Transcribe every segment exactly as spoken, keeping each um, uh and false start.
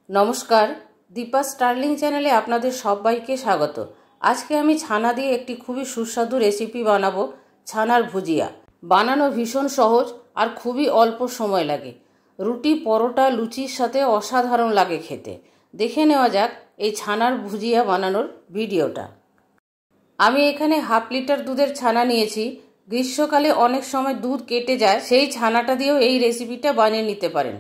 নমস্কার, দীপা স্টার্লিং চ্যানেলে আপনাদের সবাইকে স্বাগত। আজকে আমি ছানা দিয়ে একটি খুবই সুস্বাদু রেসিপি বানাবো, ছানার ভুজিয়া। বানানো ভীষণ সহজ আর খুবই অল্প সময় লাগে। রুটি, পরোটা, লুচির সাথে অসাধারণ লাগে খেতে। দেখে নেওয়া যাক এই ছানার ভুজিয়া বানানোর ভিডিওটা। আমি এখানে হাফ লিটার দুধের ছানা নিয়েছি। গ্রীষ্মকালে অনেক সময় দুধ কেটে যায়, সেই ছানাটা দিয়েও এই রেসিপিটা বানিয়ে নিতে পারেন।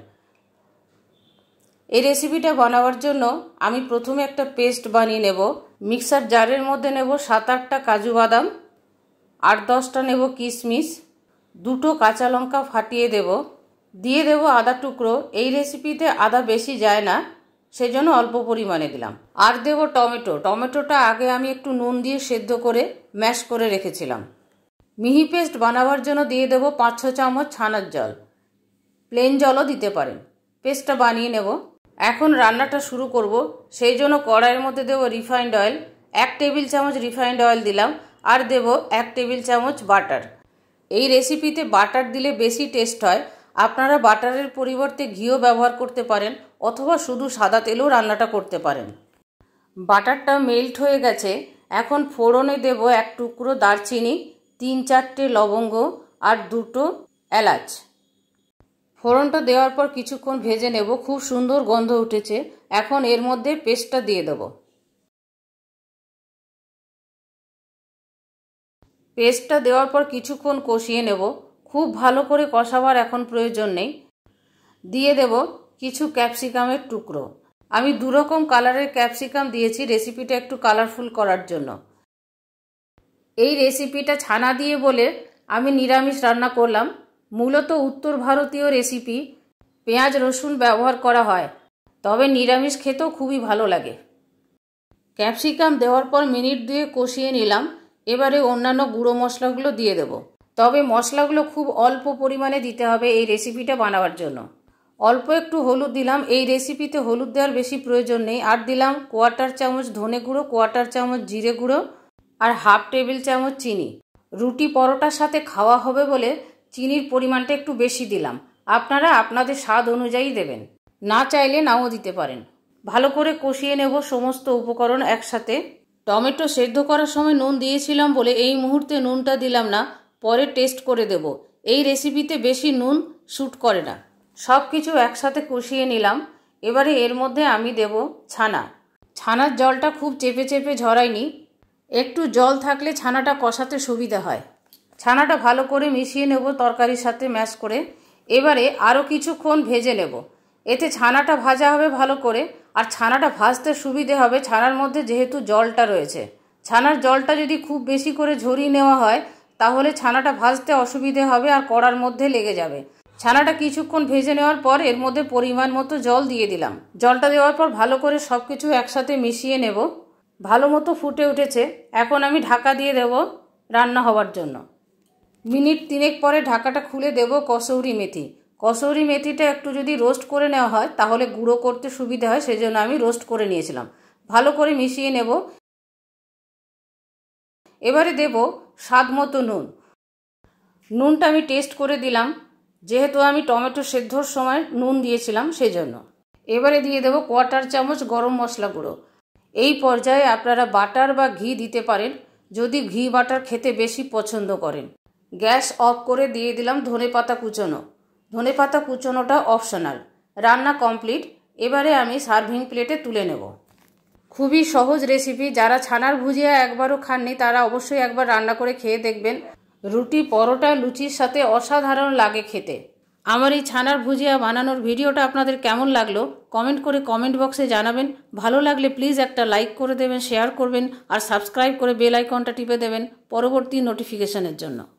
এই রেসিপিটা বানাবার জন্য আমি প্রথমে একটা পেস্ট বানিয়ে নেব। মিক্সার জারের মধ্যে নেব সাত আটটা কাজু বাদাম, আট দশটা নেব কিশমিশ, দুটো কাঁচা লঙ্কা ফাটিয়ে দেব, দিয়ে দেব আদা টুকরো। এই রেসিপিতে আদা বেশি যায় না, সেজন্য অল্প পরিমাণে দিলাম। আর দেব টমেটো। টমেটোটা আগে আমি একটু নুন দিয়ে সেদ্ধ করে ম্যাশ করে রেখেছিলাম। মিহি পেস্ট বানাবার জন্য দিয়ে দেব পাঁচ ছ চামচ ছানার জল, প্লেন জলও দিতে পারেন। পেস্টটা বানিয়ে নেব। এখন রান্নাটা শুরু করব, সেই জন্য কড়াইয়ের মধ্যে দেব রিফাইন্ড অয়েল। এক টেবিল চামচ রিফাইন্ড অয়েল দিলাম, আর দেব এক টেবিল চামচ বাটার। এই রেসিপিতে বাটার দিলে বেশি টেস্ট হয়। আপনারা বাটারের পরিবর্তে ঘিও ব্যবহার করতে পারেন, অথবা শুধু সাদা তেলেও রান্নাটা করতে পারেন। বাটারটা মেল্ট হয়ে গেছে। এখন ফোড়নে দেব এক টুকরো দারচিনি, তিন চারটে লবঙ্গ আর দুটো এলাচ। ফোড়নটা দেওয়ার পর কিছুক্ষণ ভেজে নেব। খুব সুন্দর গন্ধ উঠেছে। এখন এর মধ্যে পেস্টটা দিয়ে দেব। পেস্টটা দেওয়ার পর কিছুক্ষণ কষিয়ে নেব। খুব ভালো করে কষাবার এখন প্রয়োজন নেই। দিয়ে দেব কিছু ক্যাপসিকামের টুকরো। আমি দু রকম কালারের ক্যাপসিকাম দিয়েছি রেসিপিটা একটু কালারফুল করার জন্য। এই রেসিপিটা ছানা দিয়ে বলে আমি নিরামিষ রান্না করলাম। মূলত উত্তর ভারতীয় রেসিপি, পেঁয়াজ রসুন ব্যবহার করা হয়, তবে নিরামিষ খেতেও খুবই ভালো লাগে। ক্যাপসিকাম দেওয়ার পর মিনিট দুয়ে কষিয়ে নিলাম। এবারে অন্যান্য গুঁড়ো মশলাগুলো দিয়ে দেব, তবে মশলাগুলো খুব অল্প পরিমাণে দিতে হবে এই রেসিপিটা বানাবার জন্য। অল্প একটু হলুদ দিলাম। এই রেসিপিতে হলুদ দেওয়ার বেশি প্রয়োজন নেই। আর দিলাম কোয়ার্টার চামচ ধনে গুঁড়ো, কোয়ার্টার চামচ জিরে গুঁড়ো আর হাফ টেবিল চামচ চিনি। রুটি পরোটার সাথে খাওয়া হবে বলে চিনির পরিমাণটা একটু বেশি দিলাম। আপনারা আপনাদের স্বাদ অনুযায়ী দেবেন, না চাইলে নাও দিতে পারেন। ভালো করে কষিয়ে নেব সমস্ত উপকরণ একসাথে। টমেটো সেদ্ধ করার সময় নুন দিয়েছিলাম বলে এই মুহূর্তে নুনটা দিলাম না, পরে টেস্ট করে দেব। এই রেসিপিতে বেশি নুন স্যুট করে না। সব কিছু একসাথে কষিয়ে নিলাম। এবারে এর মধ্যে আমি দেব ছানা। ছানার জলটা খুব চেপে চেপে ঝরাইনি, একটু জল থাকলে ছানাটা কষাতে সুবিধা হয়। ছানাটা ভালো করে মিশিয়ে নেব তরকারির সাথে ম্যাশ করে। এবারে আরও কিছুক্ষণ ভেজে নেব। এতে ছানাটা ভাজা হবে ভালো করে, আর ছানাটা ভাজতে সুবিধে হবে ছানার মধ্যে যেহেতু জলটা রয়েছে। ছানার জলটা যদি খুব বেশি করে ঝরিয়ে নেওয়া হয় তাহলে ছানাটা ভাজতে অসুবিধে হবে আর কড়ার মধ্যে লেগে যাবে। ছানাটা কিছুক্ষণ ভেজে নেওয়ার পর এর মধ্যে পরিমাণ মতো জল দিয়ে দিলাম। জলটা দেওয়ার পর ভালো করে সব কিছু একসাথে মিশিয়ে নেব। ভালো মতো ফুটে উঠেছে। এখন আমি ঢাকা দিয়ে দেব রান্না হওয়ার জন্য। মিনিট তিনেক পরে ঢাকাটা খুলে দেব কসৌরি মেথি। কসৌরি মেথিটা একটু যদি রোস্ট করে নেওয়া হয় তাহলে গুঁড়ো করতে সুবিধা হয়, সেজন্য আমি রোস্ট করে নিয়েছিলাম। ভালো করে মিশিয়ে নেব। এবারে দেব স্বাদ মতো নুন। নুনটা আমি টেস্ট করে দিলাম, যেহেতু আমি টমেটো সেদ্ধর সময় নুন দিয়েছিলাম সেজন্য। এবারে দিয়ে দেব কোয়ার্টার চামচ গরম মশলা গুঁড়ো। এই পর্যায়ে আপনারা বাটার বা ঘি দিতে পারেন যদি ঘি বাটার খেতে বেশি পছন্দ করেন। গ্যাস অফ করে দিয়ে দিলাম ধনেপাতা কুচোনো। ধনেপাতা কুচোনোটা অপশনাল। রান্না কমপ্লিট। এবারে আমি সার্ভিং প্লেটে তুলে নেব। খুবই সহজ রেসিপি। যারা ছানার ভুজিয়া একবারও খাননি তারা অবশ্যই একবার রান্না করে খেয়ে দেখবেন। রুটি, পরোটা, লুচির সাথে অসাধারণ লাগে খেতে। আমার এই ছানার ভুজিয়া বানানোর ভিডিওটা আপনাদের কেমন লাগলো কমেন্ট করে কমেন্ট বক্সে জানাবেন। ভালো লাগলে প্লিজ একটা লাইক করে দেবেন, শেয়ার করবেন আর সাবস্ক্রাইব করে বেল আইকনটা টিপে দেবেন পরবর্তী নোটিফিকেশনের জন্য।